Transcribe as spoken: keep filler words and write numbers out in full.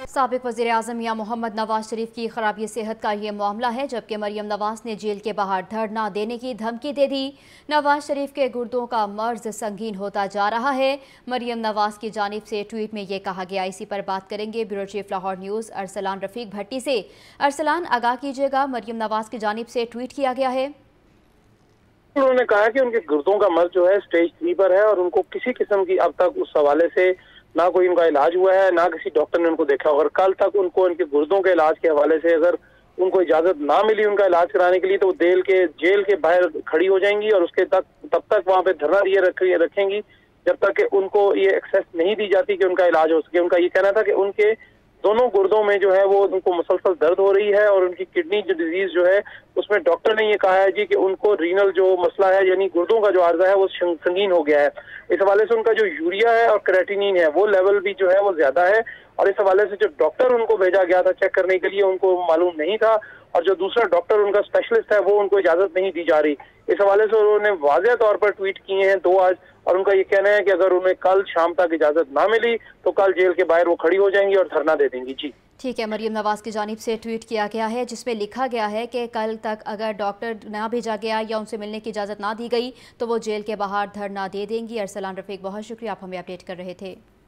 साबिक वज़ीर-ए-आज़म मियां मोहम्मद नवाज शरीफ की खराबी सेहत का ये मामला है, जबकि मरियम नवाज ने जेल के बाहर धरना देने की धमकी दे दी। नवाज शरीफ के गुर्दों का मर्ज संगीन होता जा रहा है। मरियम नवाज की जानिब से ट्वीट में ये कहा गया। इसी पर बात करेंगे bureau chief Lahore news Arsalan Rafiq Bhatti से। अरसलान, आगाह कीजिएगा, मरियम नवाज की जानिब से ट्वीट किया गया है। उन्होंने कहा कि उनके गुर्दों का मर्ज जो है स्टेज थ्री पर है और उनको किसी किस्म की अब तक उस हवाले से ना कोई उनका इलाज हुआ है, ना किसी डॉक्टर ने उनको देखा। और कल तक उनको उनके गुर्दों के इलाज के हवाले से अगर उनको इजाजत ना मिली उनका इलाज कराने के लिए, तो वो जेल के जेल के बाहर खड़ी हो जाएंगी और उसके तक तब तक वहां पे धरना दिए रख, रखेंगी जब तक कि उनको ये एक्सेस नहीं दी जाती कि उनका इलाज हो सके। उनका ये कहना था कि उनके दोनों गुर्दों में जो है वो उनको मुसलसल दर्द हो रही है और उनकी किडनी जो डिजीज जो है उसमें डॉक्टर ने ये कहा है जी कि उनको रीनल जो मसला है यानी गुर्दों का जो आर्जा है वो संगीन हो गया है। इस हवाले से उनका जो यूरिया है और क्रेटिनिन है वो लेवल भी जो है वो ज्यादा है और इस हवाले से जो डॉक्टर उनको भेजा गया था चेक करने के लिए उनको मालूम नहीं था और जो दूसरा डॉक्टर उनका स्पेशलिस्ट है वो उनको इजाजत नहीं दी जा रही। इस हवाले से उन्होंने वाज़ेह तौर पर ट्वीट किए हैं दो आज और उनका ये कहना है कि अगर उन्हें कल शाम तक इजाजत ना मिली तो कल जेल के बाहर वो खड़ी हो जाएंगी और धरना दे देंगी। जी ठीक है, मरियम नवाज की जानिब से ट्वीट किया गया है जिसमें लिखा गया है कि कल तक अगर डॉक्टर ना भेजा गया या उनसे मिलने की इजाज़त ना दी गई तो वो जेल के बाहर धरना दे देंगी। अरसलान रफीक, बहुत शुक्रिया, आप हमें अपडेट कर रहे थे।